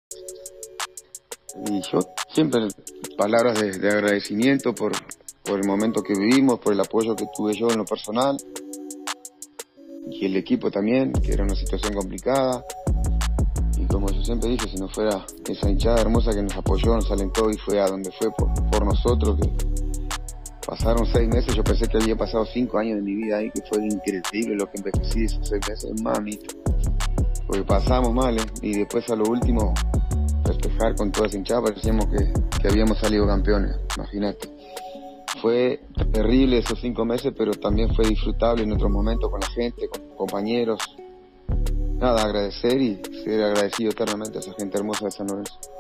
Y yo siempre palabras de agradecimiento por el momento que vivimos, por el apoyo que tuve yo en lo personal y el equipo también, que era una situación complicada. Y como yo siempre dije, si no fuera esa hinchada hermosa que nos apoyó, nos alentó y fue a donde fue por nosotros, que pasaron 6 meses, yo pensé que había pasado 5 años de mi vida ahí, que fue increíble lo que envejecí esos 6 meses, mamita, porque pasamos mal, y después a lo último festejar con toda esa hinchada, parecíamos que habíamos salido campeones, imagínate. Fue terrible esos 5 meses, pero también fue disfrutable en otros momentos con la gente, con compañeros. Nada, agradecer y ser agradecido eternamente a esa gente hermosa de San Lorenzo.